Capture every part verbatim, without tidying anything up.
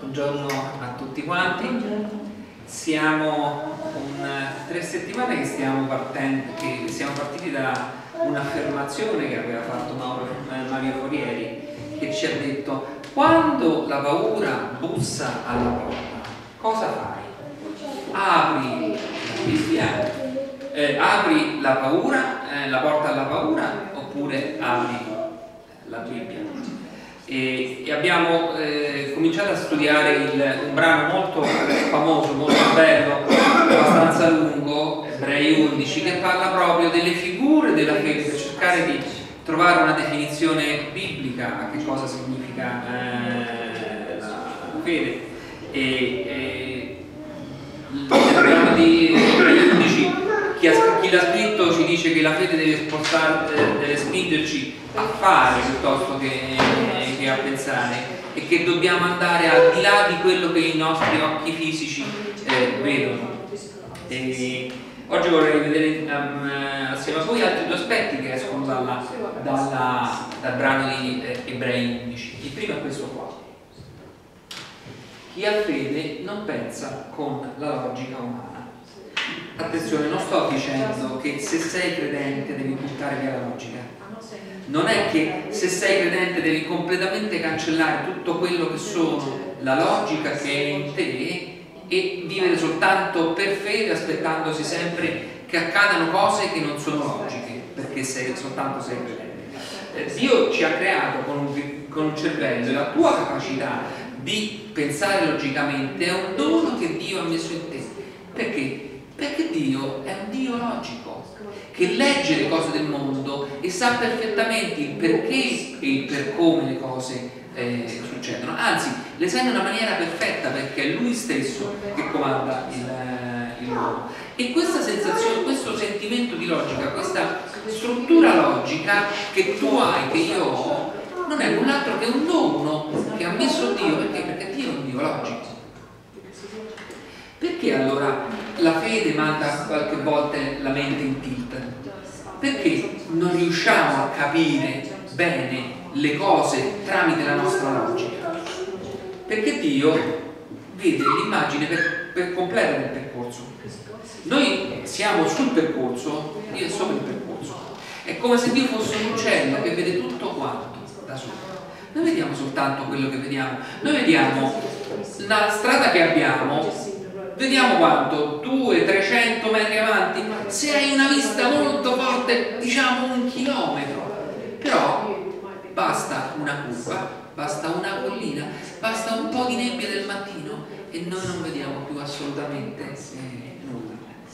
Buongiorno a tutti quanti. Siamo un, tre settimane che stiamo, partendo, che siamo partiti da un'affermazione che aveva fatto Mauro, Mario Forieri, che ci ha detto: quando la paura bussa alla porta, cosa fai? Apri la Bibbia, eh, apri la paura, eh, la porta alla paura, oppure apri la Bibbia? E, e abbiamo eh, cominciato a studiare il, un brano molto famoso, molto bello, abbastanza lungo, Ebrei undici, che parla proprio delle figure della fede, per cercare di trovare una definizione biblica a che cosa significa eh, la fede. E, e, il brano di Ebrei undici, chi, ha, chi l'ha scritto ci dice che la fede deve, spostare, deve spingerci a fare piuttosto che che a pensare, e che dobbiamo andare al di là di quello che i nostri occhi fisici eh, vedono. E oggi vorrei vedere um, assieme a voi altri due aspetti che escono dalla, dalla, dal brano di eh, Ebrei undici. Il primo è questo qua: chi ha fede non pensa con la logica umana. Attenzione, non sto dicendo che se sei credente devi buttare via la logica. Non è che se sei credente devi completamente cancellare tutto quello che sono la logica che è in te e vivere soltanto per fede, aspettandosi sempre che accadano cose che non sono logiche, perché sei soltanto sei credente. Eh, Dio ci ha creato con un, con un cervello, e la tua capacità di pensare logicamente è un dono che Dio ha messo in te. Perché? Perché Dio è un Dio logico, che legge le cose del mondo e sa perfettamente il perché e il per come le cose eh, succedono. Anzi, le sa in una maniera perfetta, perché è Lui stesso che comanda il, il mondo. E questa sensazione, questo sentimento di logica, questa struttura logica che tu hai, che io ho, non è null'altro che un dono che ha messo Dio. Perché? Perché Dio è un Dio logico. Perché allora la fede manda qualche volta la mente in tilt? Perché non riusciamo a capire bene le cose tramite la nostra logica? Perché Dio vede l'immagine per, per completa del percorso. Noi siamo sul percorso, Dio è sopra il percorso. È come se Dio fosse un uccello che vede tutto quanto da sopra. Noi vediamo soltanto quello che vediamo. Noi vediamo la strada che abbiamo. Vediamo quanto, due trecento metri avanti, se hai una vista molto forte, diciamo un chilometro, però basta una curva, basta una collina, basta un po' di nebbia del mattino e noi non vediamo più assolutamente eh, nulla.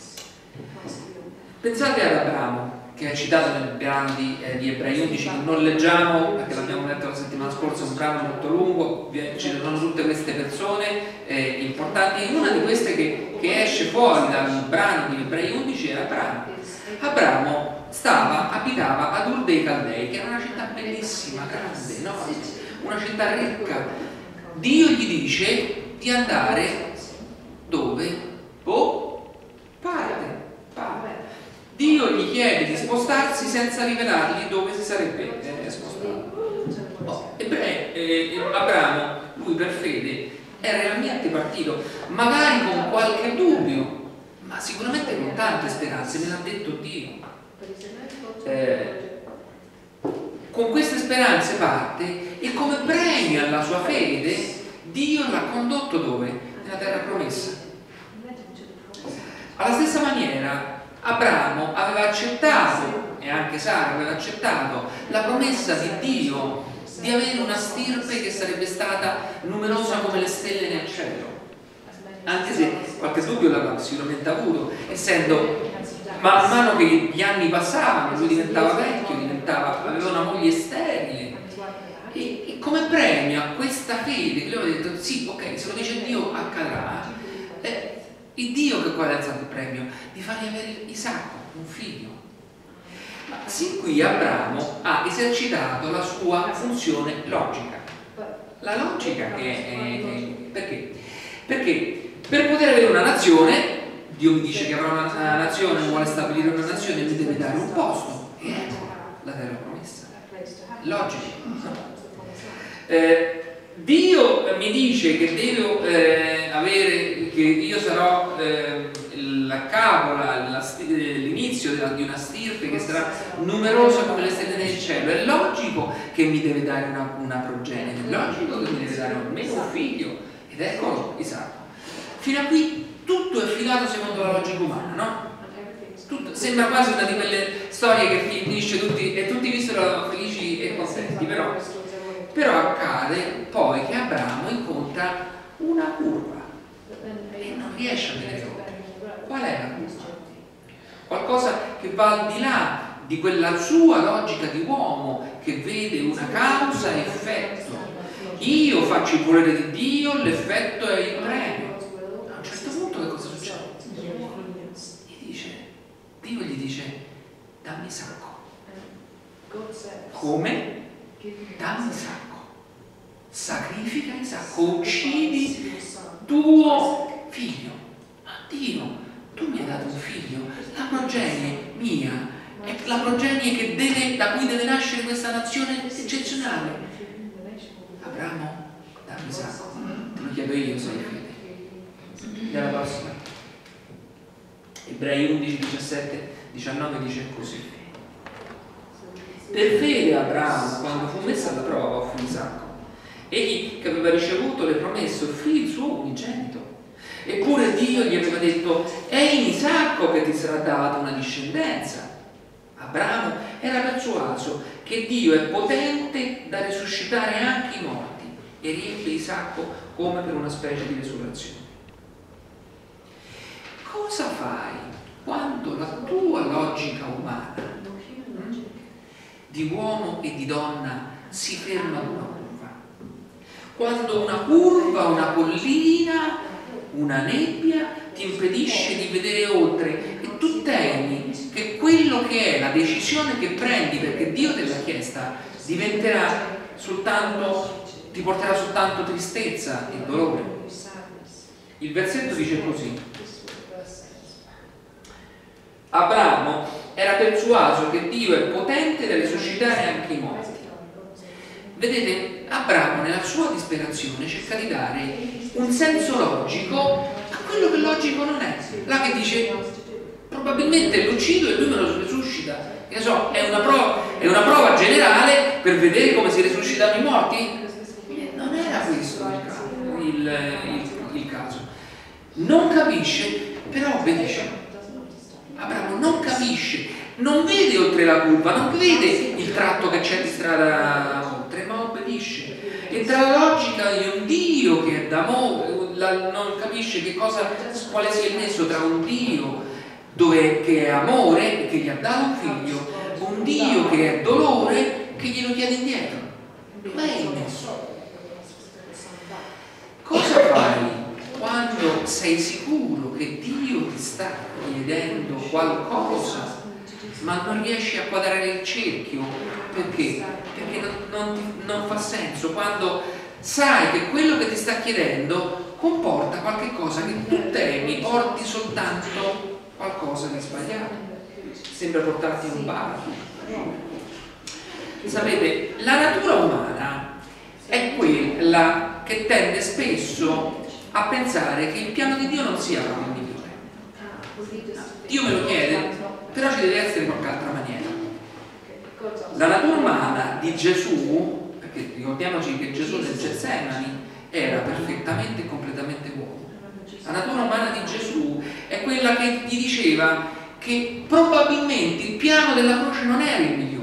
Pensate ad Abramo, che è citato nel brano di, eh, di Ebrei undici, che non leggiamo perché l'abbiamo letto la settimana scorsa, è un brano molto lungo, ci sono tutte queste persone eh, importanti. Una di queste che, che esce fuori dal brano di Ebrei undici è Abramo. Abramo stava, abitava ad Ur dei Caldei, che era una città bellissima, grande, enorme, una città ricca. Dio gli dice di andare dove? Oh, parte, parte. Dio gli chiede di spostarsi senza rivelargli dove si sarebbe eh, spostato. Oh, Ebbene, eh, Abramo, lui per fede, era realmente partito, magari con qualche dubbio, ma sicuramente con tante speranze, me l'ha detto Dio. Eh, con queste speranze parte e come premio alla sua fede, Dio l'ha condotto dove? Nella terra promessa. Alla stessa maniera, Abramo aveva accettato, e anche Sara aveva accettato, la promessa di Dio di avere una stirpe che sarebbe stata numerosa come le stelle nel cielo. Anche se qualche dubbio l'aveva sicuramente avuto, essendo man mano che gli anni passavano, lui diventava vecchio, diventava, aveva una moglie sterile. E, e come premio a questa fede, che lui aveva detto, sì, ok, se lo dice Dio accadrà, eh, il Dio che poi ha alzato il premio di fargli avere Isacco, un figlio. Ma sin qui Abramo ha esercitato la sua funzione logica. La logica che è, è perché? Perché per poter avere una nazione, Dio mi dice che avrà una, una nazione, vuole stabilire una nazione, mi deve dare un posto, e ecco la terra promessa. Logica. Eh, Dio mi dice che devo eh, avere, che io sarò eh, la capola, l'inizio di una stirpe che sarà numerosa come le stelle del cielo. È logico che mi deve dare una, una progenie, è logico che mi deve dare almeno un figlio, ed eccolo Isacco. Fino a qui tutto è filato secondo la logica umana, no? Tutto, sembra quasi una di quelle storie che finisce tutti e tutti vissero felici e contenti, però, però accade poi che Abramo incontra una curva e non riesce a vedere oltre. Qual è la curva? Qualcosa che va al di là di quella sua logica di uomo che vede una causa e effetto. Io faccio il volere di Dio, l'effetto è il premio. A un certo punto che cosa succede? Gli dice, Dio gli dice, dammi Isacco. Come? Dammi Isacco. Sacrifica Isacco, uccidi tuo figlio. Ma Dio, tu mi hai dato un figlio, la progenie mia è la progenie che deve, da cui deve nascere questa nazione eccezionale. Abramo, dammi Isacco. Te lo chiedo io se hai fede. Dalla prossima. Ebrei undici, diciassette, diciannove dice così: per fede Abramo, quando fu messo alla prova, offrì Isacco. Egli che aveva ricevuto le promesse offrì il suo unigenito. Eppure Dio gli aveva detto: è in Isacco che ti sarà data una discendenza. Abramo era persuaso che Dio è potente da risuscitare anche i morti e riempie Isacco come per una specie di resurrezione. Cosa fai quando la tua logica umana di uomo e di donna si ferma ad una curva? Quando una curva, una collina, una nebbia ti impedisce di vedere oltre e tu temi che quello che è la decisione che prendi perché Dio te l'ha chiesta diventerà soltanto, ti porterà soltanto tristezza e dolore. Il versetto dice così: Abramo era persuaso che Dio è potente da risuscitare anche i morti. Vedete, Abramo nella sua disperazione cerca di dare un senso logico a quello che logico non è. Là che dice, probabilmente lo uccido e lui me lo risuscita. Che so, è una, prova, è una prova generale per vedere come si risuscitano i morti? Non era questo il, il, il, il caso. Non capisce, però obbedisce. Abramo non capisce, non vede oltre la curva, non vede il tratto che c'è di strada oltre, ma obbedisce. E tra la logica di un Dio che è d'amore, non capisce che cosa, quale sia il nesso tra un Dio dove, che è amore e che gli ha dato un figlio, un Dio che è dolore che glielo chiede indietro. Dov'è il nesso? Cosa fai quando sei sicuro che Dio ti sta chiedendo qualcosa ma non riesci a quadrare il cerchio? Perché? Perché non, non, non fa senso quando sai che quello che ti sta chiedendo comporta qualche cosa che tu temi porti soltanto qualcosa di sbagliato, sembra portarti in un baratro. Sapete, la natura umana è quella che tende spesso a pensare che il piano di Dio non sia proprio il migliore. Dio me lo chiede, però ci deve essere in qualche altra maniera. La natura umana di Gesù, perché ricordiamoci che Gesù nel Getsemani era perfettamente e completamente uomo. La natura umana di Gesù è quella che gli diceva che probabilmente il piano della croce non era il migliore.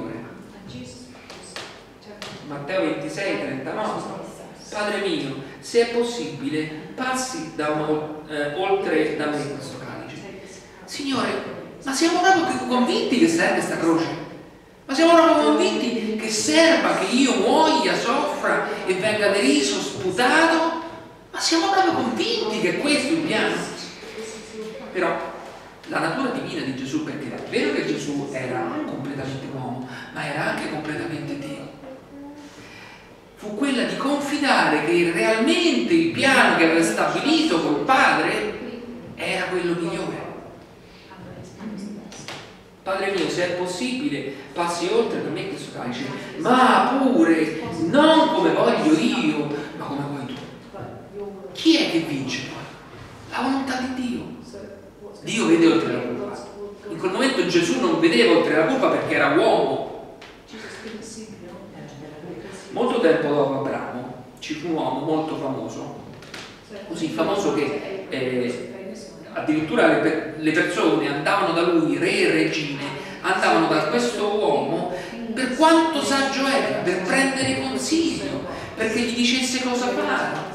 Matteo ventisei, trentanove. Padre mio, se è possibile, passi da uno, eh, oltre da me questo calice. Signore, ma siamo proprio convinti che serve questa croce? Ma siamo proprio convinti che serva che io muoia, soffra e venga deriso, sputato? Ma siamo proprio convinti che questo è il piano? Però la natura divina di Gesù, perché è vero che Gesù era completamente uomo, ma era anche completamente Dio, fu quella di confidare che realmente il piano che aveva stabilito col Padre era quello migliore. Padre mio, se è possibile, passi oltre per me questo calice, ma pure non come voglio io, ma come vuoi tu. Chi è che vince poi? La volontà di Dio. Dio vede oltre la colpa. In quel momento Gesù non vedeva oltre la colpa perché era uomo. Molto tempo dopo Abramo ci fu un uomo molto famoso, così famoso che eh, addirittura le, per le persone andavano da lui, re e regine, andavano da questo uomo per quanto saggio era, per prendere consiglio, perché gli dicesse cosa fare.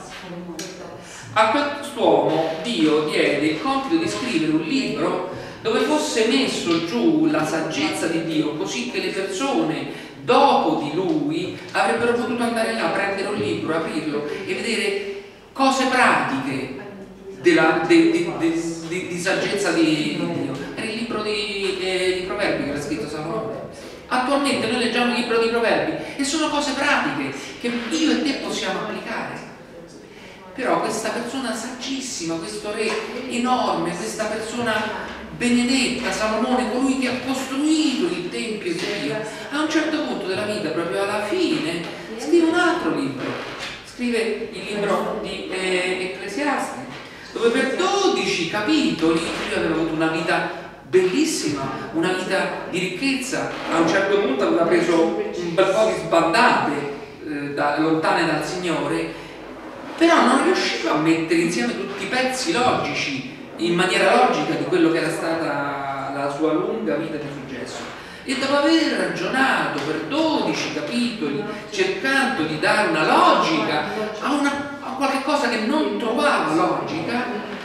A quest'uomo Dio diede il compito di scrivere un libro dove fosse messo giù la saggezza di Dio, così che le persone dopo di lui avrebbero potuto andare là, prendere un libro, aprirlo e vedere cose pratiche della, de, de, de, de, di saggezza di, di Dio. Era il libro di, eh, di Proverbi che era scritto Salomone. Attualmente noi leggiamo il libro di Proverbi e sono cose pratiche che io e te possiamo applicare. Però questa persona saggissima, questo re enorme, questa persona benedetta, Salomone, colui che ha costruito il Tempio di Dio, a un certo punto della vita, proprio alla fine, scrive un altro libro, scrive il libro di eh, Ecclesiaste, dove per dodici capitoli lui aveva avuto una vita bellissima, una vita di ricchezza. A un certo punto aveva preso un bel po' di sbandate eh, da, lontane dal Signore, però non riusciva a mettere insieme tutti i pezzi logici in maniera logica di quello che era stata la sua lunga vita di successo. E dopo aver ragionato per dodici capitoli cercando di dare una logica a, una, a qualche cosa che non trovava logica,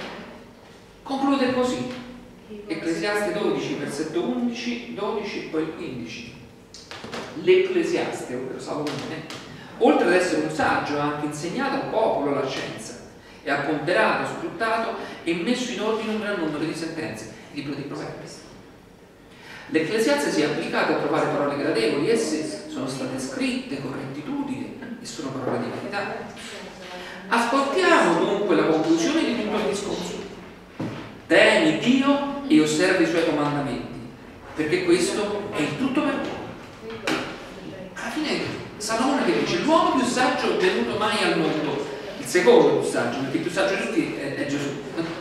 conclude così: Ecclesiaste dodici, versetto undici, dodici e poi quindici. L'Ecclesiaste, ovvero Salomone, oltre ad essere un saggio, ha anche insegnato al popolo la scienza e ha ponderato, sfruttato e messo in ordine un gran numero di sentenze. Il libro dei Proverbi. L'Ecclesiaste si è applicato a trovare parole gradevoli, esse sono state scritte con rettitudine e sono parole di verità. Ascoltiamo dunque la conclusione di tutto il discorso. Temi Dio e osservi i suoi comandamenti, perché questo è il tutto per te. Alla fine Salomone che dice: l'uomo più saggio venuto mai al mondo, il secondo più saggio, perché il più saggio di tutti è, è Gesù,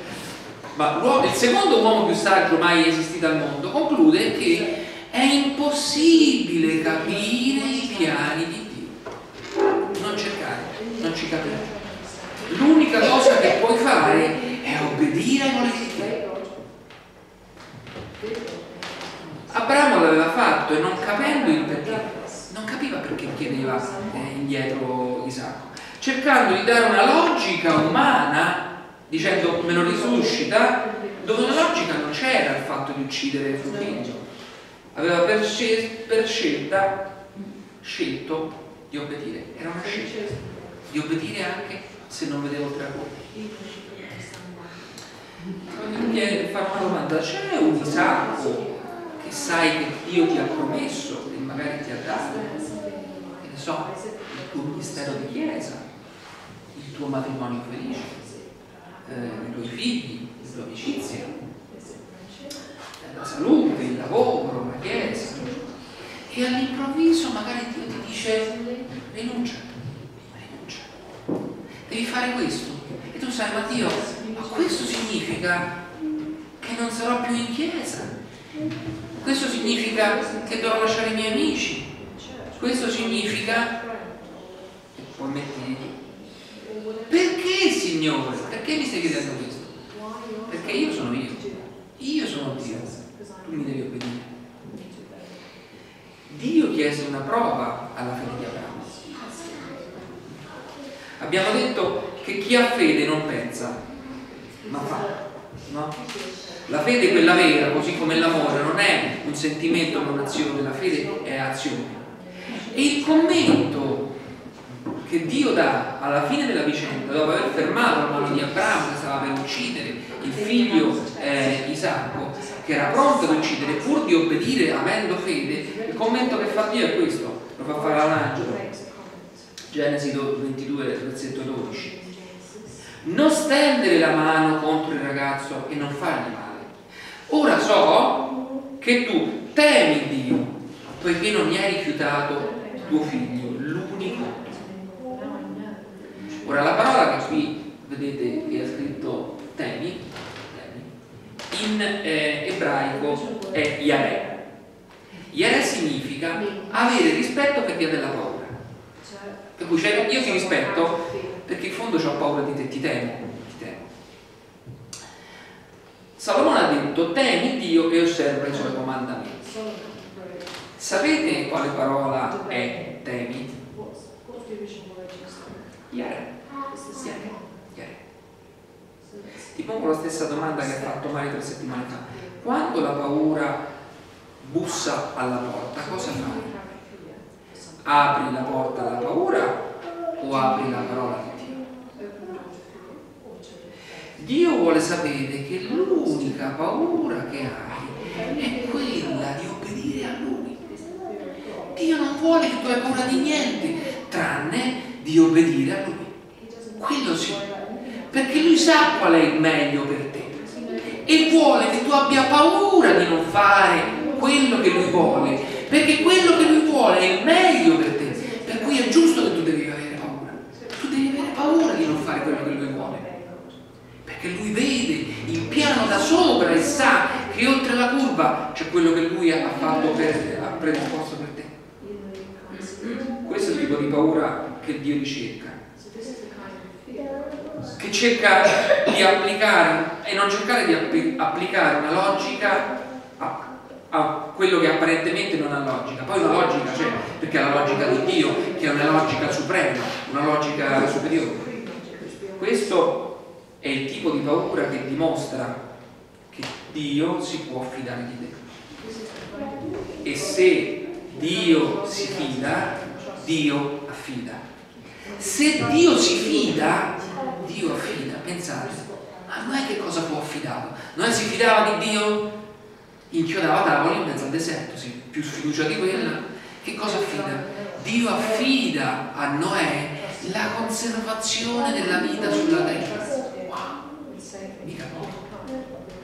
ma il secondo uomo più saggio mai esistito al mondo, conclude che è impossibile capire i piani di Dio. Non cercare, non ci capirai. L'unica cosa che puoi fare è obbedire ai voleri di Dio. Abramo l'aveva fatto e non capendo il perché, non capiva perché chiedeva eh, indietro Isacco, cercando di dare una logica umana, dicendo me lo risuscita, dove una logica non c'era il fatto di uccidere suo figlio. Aveva per, scel per scelta scelto di obbedire, era una scelta di obbedire anche se non vedevo oltre la colpa. Voglio fare una domanda: c'è un Isacco che sai che Dio ti ha promesso e magari ti ha dato, che ne so, il tuo ministero di chiesa, il tuo matrimonio felice, eh, i tuoi figli, la tua amicizia, la salute, il lavoro, la chiesa, e all'improvviso magari Dio ti dice: rinuncia, rinuncia, devi fare questo, e tu sai: ma Dio, ma questo significa che non sarò più in chiesa, questo significa che dovrò lasciare i miei amici, questo significa, e poi metti: perché Signore? Perché mi stai chiedendo questo? Perché io sono io, io sono Dio, tu mi devi obbedire. Dio chiese una prova alla fede di Abramo. Abbiamo detto che chi ha fede non pensa, ma fa, no? La fede, quella vera, così come l'amore, non è un sentimento o un'azione, la fede è azione. E il commento che Dio dà alla fine della vicenda, dopo aver fermato la mano di Abramo che stava per uccidere il figlio eh, Isacco, che era pronto ad uccidere pur di obbedire avendo fede, il commento che fa Dio è questo, lo fa fare all'angelo, Genesi ventidue, versetto dodici: non stendere la mano contro il ragazzo e non fargli male. Ora so che tu temi Dio, poiché non mi hai rifiutato tuo figlio, l'unico. Ora la parola che qui vedete che è scritto temi, temi in eh, ebraico è Yare. Yare significa avere rispetto per chi ha della paura. Per cui io ti rispetto perché in fondo ho paura di te, ti temo, ti temo. Salomone ha detto temi Dio e osserva i suoi comandamenti. Sapete quale parola è temi? Yare. Yare. Ti pongo la stessa domanda che ha fatto Mario tre settimane fa. Quando la paura bussa alla porta, cosa fai? Apri la porta alla paura o apri la parola di Dio? Dio vuole sapere che l'unica paura che hai è quella di obbedire a Lui. Dio non vuole che tu hai paura di niente tranne di obbedire a Lui. Quello sì, perché Lui sa qual è il meglio per te e vuole che tu abbia paura di non fare quello che Lui vuole, perché quello che Lui vuole è il meglio per te, per cui è giusto che tu devi avere paura. Tu devi avere paura di non fare quello che Lui vuole, perché Lui vede il piano da sopra e sa che oltre la curva c'è quello che Lui ha fatto per, ha predisposto per te. Questo è il tipo di paura che Dio ricerca, che cerca di applicare e non cercare di applicare una logica a a quello che apparentemente non ha logica. Poi una logica c'è, perché è la logica di Dio, che è una logica suprema, una logica superiore. Questo è il tipo di paura che dimostra che Dio si può fidare di te. E se Dio si fida, Dio affida. Se Dio si fida, Dio affida. Pensate, a Noè che cosa può affidare? Noè si fidava di Dio? Inchiodava tavoli in mezzo al deserto, sì, più sfiducia di quella. Che cosa affida? Dio affida a Noè la conservazione della vita sulla terra. Wow, mica no.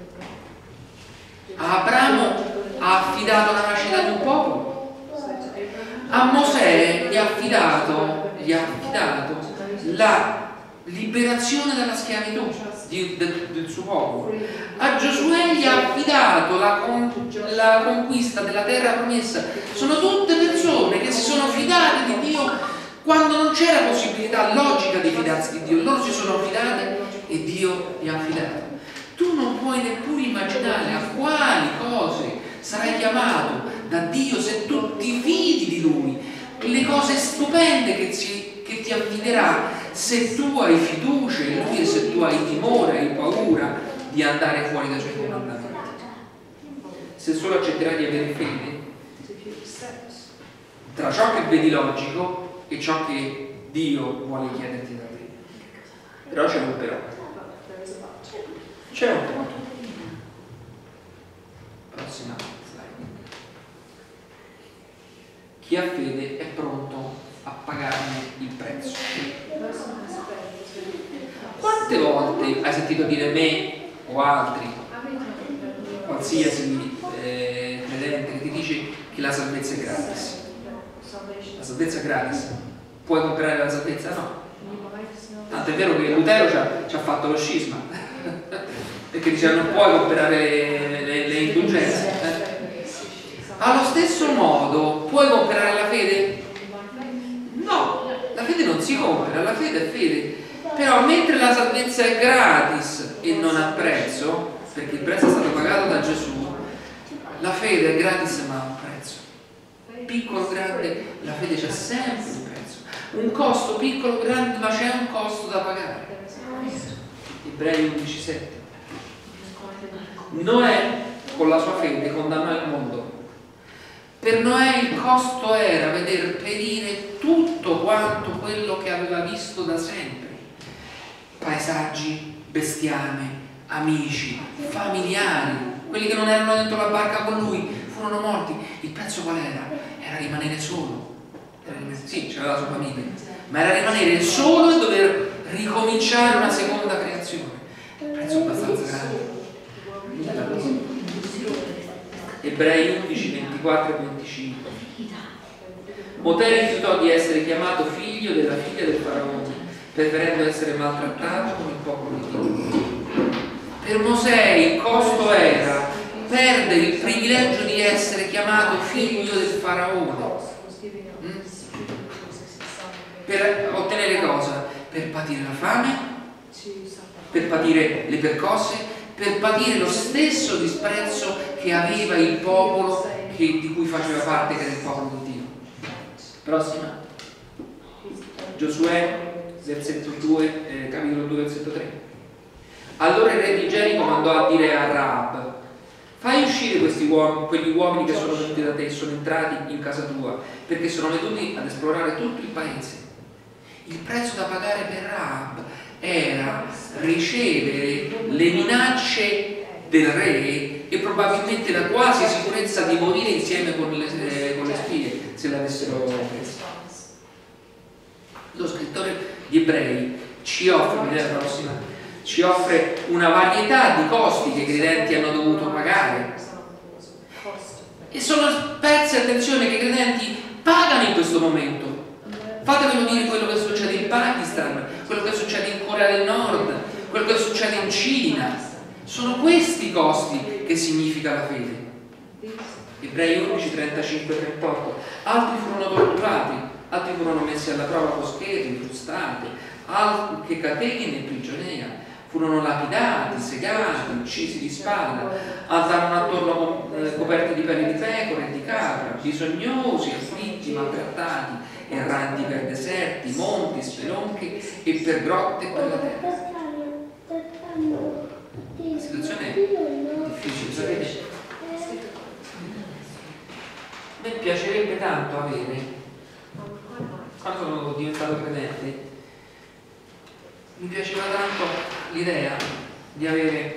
A Abramo ha affidato la nascita di un popolo. A Mosè gli ha affidato, gli ha affidato la liberazione dalla schiavitù di, del, del suo popolo. A Giosuè gli ha affidato la, con, la conquista della terra promessa. Sono tutte persone che si sono fidate di Dio quando non c'era possibilità logica di fidarsi di Dio. Loro si sono affidate e Dio li ha affidato. Tu non puoi neppure immaginare a quali cose sarai chiamato da Dio se tu ti fidi di Lui, le cose stupende che, ci, che ti affiderà se tu hai fiducia in Lui e se tu hai timore, hai paura di andare fuori dai suoi comandamenti. Se solo accetterai di avere fede tra ciò che vedi logico e ciò che Dio vuole chiederti da te. Però c'è un però. C'è un però. Prossima slide. Chi ha fede è pronto a pagarne il prezzo. Quante volte hai sentito dire me o altri, qualsiasi eh, credente che ti dice che la salvezza è gratis? La salvezza è gratis. Puoi comprare la salvezza? No. Tanto è vero che Lutero ci ha, ci ha fatto lo scisma perché diceva non puoi comprare le, le, le indulgenze. Eh? Allo stesso modo puoi comprare la fede? No, la fede non si compra, la fede è fede. Però mentre la salvezza è gratis e non a prezzo, perché il prezzo è stato pagato da Gesù, la fede è gratis ma ha un prezzo. Piccolo o grande, la fede c'è sempre un prezzo. Un costo piccolo o grande, ma c'è un costo da pagare. Ebrei undici sette. Noè con la sua fede condannò il mondo. Per Noè il costo era veder perire tutto quanto quello che aveva visto da sempre. Paesaggi, bestiame, amici, familiari, quelli che non erano dentro la barca con lui furono morti. Il prezzo qual era? Era rimanere solo. Era rimanere, sì, c'era la sua famiglia, ma era rimanere solo e dover ricominciare una seconda creazione. Un prezzo abbastanza grande. Ebrei undici, ventiquattro e venticinque. Mosè rifiutò di essere chiamato figlio della figlia del faraone, preferendo essere maltrattato con il popolo di Dio. Per Mosè il costo era perdere il privilegio di essere chiamato figlio del faraone. Mm? Per ottenere cosa? Per patire la fame, per patire le percosse, per patire lo stesso disprezzo che aveva il popolo che, di cui faceva parte, che era il popolo di Dio. Prossima. Giosuè, versetto due, eh, capitolo due, versetto tre. Allora il re di Gerico mandò a dire a Rahab: fai uscire questi uomini, quegli uomini che sono venuti da te e sono entrati in casa tua, perché sono venuti ad esplorare tutto il paese. Il prezzo da pagare per Rahab era ricevere le minacce del re e probabilmente la quasi sicurezza di morire insieme con le, eh, con le spie se l'avessero presa. Lo scrittore di Ebrei ci offre, nella prossima, ci offre una varietà di costi che i credenti hanno dovuto pagare, e sono pezzi, attenzione, che i credenti pagano in questo momento. Fatevelo dire quello che succede in Pakistan, quello che succede in Corea del Nord, quello che succede in Cina. Sono questi i costi che significa la fede. Ebrei undici, trentacinque e trentotto. Altri furono torturati, altri furono messi alla prova con scherzi, frustate, altri catene e prigionia. Furono lapidati, segati, uccisi di spada, andarono attorno eh, coperti di pelle di pecora e di capra, bisognosi, afflitti, maltrattati, erranti per deserti, monti, spelonche e per grotte per la terra. La situazione è difficile, sapete? A me piacerebbe tanto avere, quando sono diventato credente, mi piaceva tanto l'idea di avere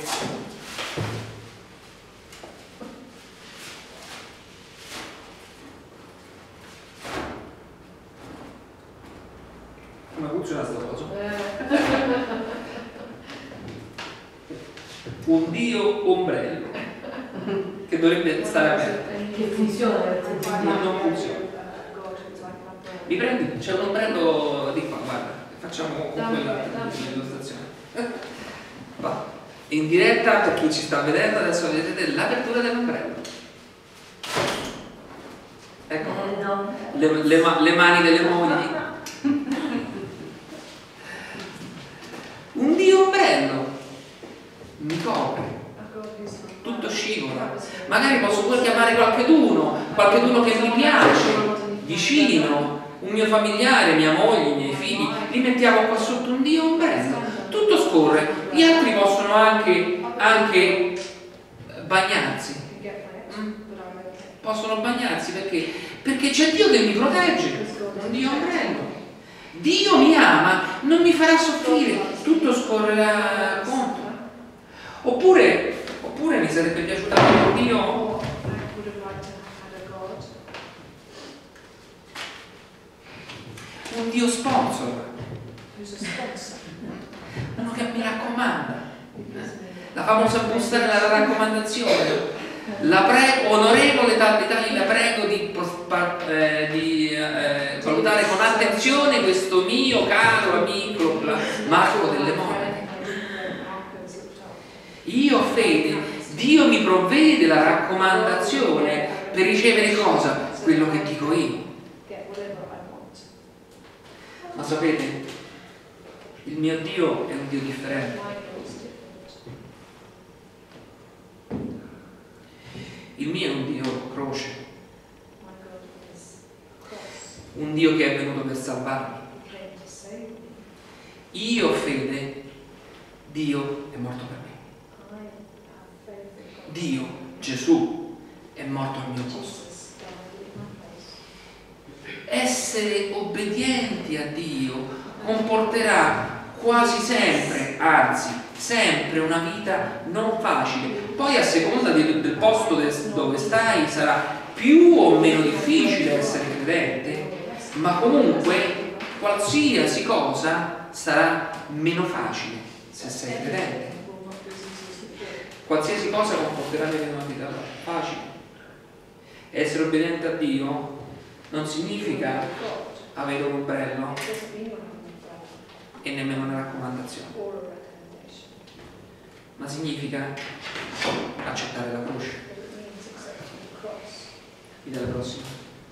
come funziona sta cosa? Un Dio ombrello che dovrebbe stare aperto. Che funziona? Non, non funziona. Mi prendi? C'è un ombrello di qua, guarda. Facciamo con quella illustrazione. Va. In diretta, per chi ci sta vedendo, adesso vedete l'apertura dell'ombrello. Ecco, le, le, le mani delle mogli. Un Dio ombrello mi copre, tutto scivola. Magari posso pure chiamare qualcheduno, qualcheduno che mi piace, vicino, un mio familiare, mia moglie, i miei figli, li mettiamo qua sotto un Dio ombrello, tutto scorre. Gli altri possono anche, anche bagnarsi, mm? possono bagnarsi perché? Perché c'è Dio che mi protegge, un Dio ombrello. Dio mi ama, non mi farà soffrire, tutto scorrerà contro. Oppure, oppure mi sarebbe piaciuto avere un Dio un Dio sponsor, uno che mi raccomanda, la famosa busta della raccomandazione. La prego, onorevole tali tali, la prego di, eh, di eh, valutare con attenzione questo mio caro amico Marco delle Monache. Io ho fede, Dio mi provvede la raccomandazione per ricevere cosa? Quello che dico io. Ma sapete, il mio Dio è un Dio differente. Il mio è un Dio croce, un Dio che è venuto per salvarmi. Io ho fede, Dio è morto per me. Dio, Gesù, è morto al mio posto. Essere obbedienti a Dio comporterà quasi sempre, anzi sempre, una vita non facile. Poi a seconda del, del posto dove stai sarà più o meno difficile essere credente, ma comunque qualsiasi cosa sarà meno facile se sei credente. Qualsiasi cosa comporterà meno una vita facile. Essere obbediente a Dio non significa avere un ombrello e nemmeno una raccomandazione, ma significa accettare la croce. Vedi la prossima.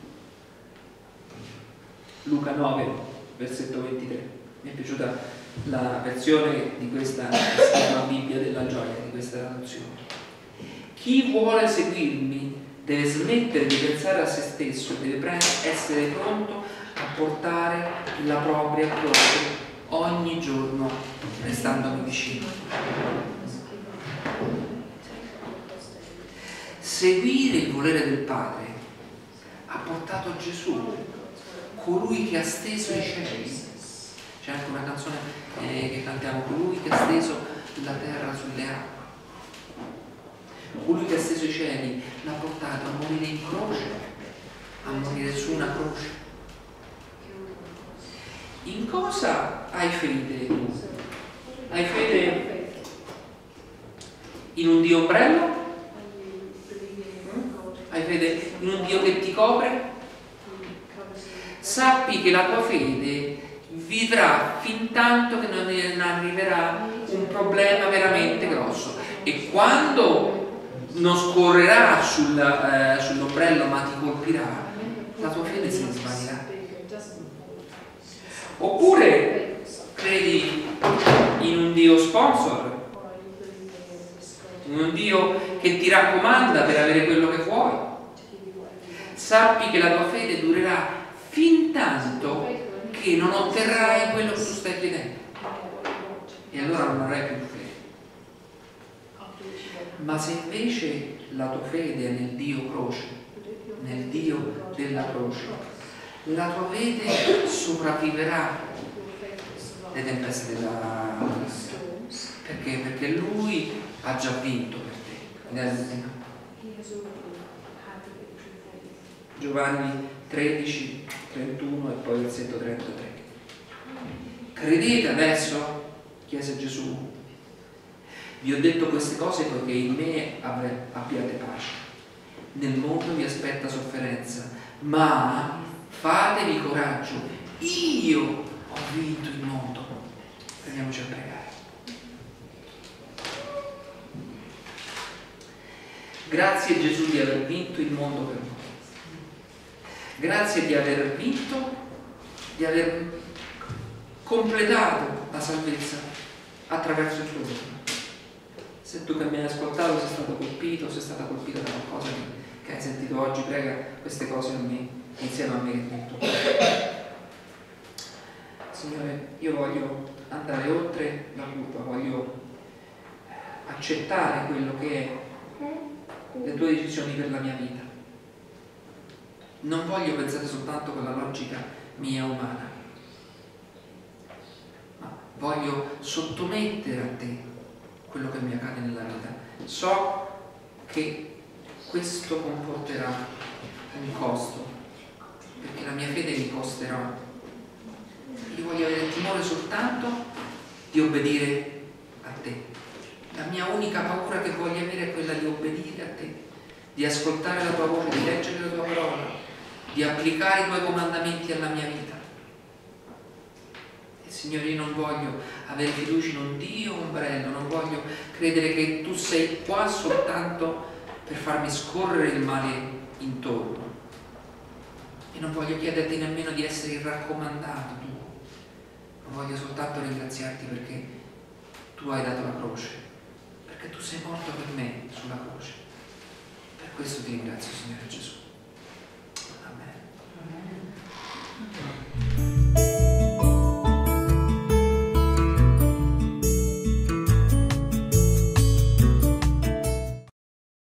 Luca nove, versetto ventitré. Mi è piaciuta la versione di questa la Bibbia della gioia, di questa traduzione. Chi vuole seguirmi deve smettere di pensare a se stesso, deve essere pronto a portare la propria croce ogni giorno, restandomi vicino. Seguire il volere del Padre ha portato Gesù, colui che ha steso i cieli. C'è anche una canzone eh, che cantiamo, colui che ha steso la terra sulle acque. Colui che ha steso i cieli l'ha portato a morire in croce, a morire su una croce. In cosa hai fede tu? Hai fede in un Dio ombrello? Hai fede in un Dio che ti copre? Sappi che la tua fede vivrà fin tanto che non arriverà un problema veramente grosso, e quando non scorrerà sul, eh, sull'ombrello ma ti colpirà, la tua fede si svanirà. Oppure credi in un Dio sponsor, in un Dio che ti raccomanda per avere quello che vuoi. Sappi che la tua fede durerà fin tanto che non otterrai quello che tu stai chiedendo, e allora non avrai più fede. Ma se invece la tua fede è nel Dio croce, nel Dio della croce, la tua fede sopravviverà le tempeste della vita. Perché? Perché Lui ha già vinto per te. Giovanni tredici, trentuno e poi versetto trentatré. Credete adesso? Chiese Gesù. Vi ho detto queste cose poiché in me abbiate pace. Nel mondo vi aspetta sofferenza, ma fatevi coraggio, io ho vinto il mondo. Prendiamoci a pregare. Grazie Gesù di aver vinto il mondo per noi. Grazie di aver vinto, di aver completato la salvezza attraverso il tuo nome. Se tu che mi hai ascoltato sei stato colpito, sei stata colpita da qualcosa che, che hai sentito oggi, prega queste cose a me, insieme a me che vinto. Signore, io voglio andare oltre la curva, voglio accettare quello che è le tue decisioni per la mia vita. Non voglio pensare soltanto con la logica mia umana, ma voglio sottomettere a te quello che mi accade nella vita. So che questo comporterà un costo, perché la mia fede mi costerà. Io voglio avere timore soltanto di obbedire a te. La mia unica paura che voglio avere è quella di obbedire a te, di ascoltare la tua voce, di leggere la tua parola, di applicare i tuoi comandamenti alla mia vita. E Signore, io non voglio avere fiducia in un Dio ombrello, non voglio credere che tu sei qua soltanto per farmi scorrere il male intorno, e non voglio chiederti nemmeno di essere il raccomandato tuo, ma voglio soltanto ringraziarti perché tu hai dato la croce, perché tu sei morto per me sulla croce. Per questo ti ringrazio, Signore Gesù.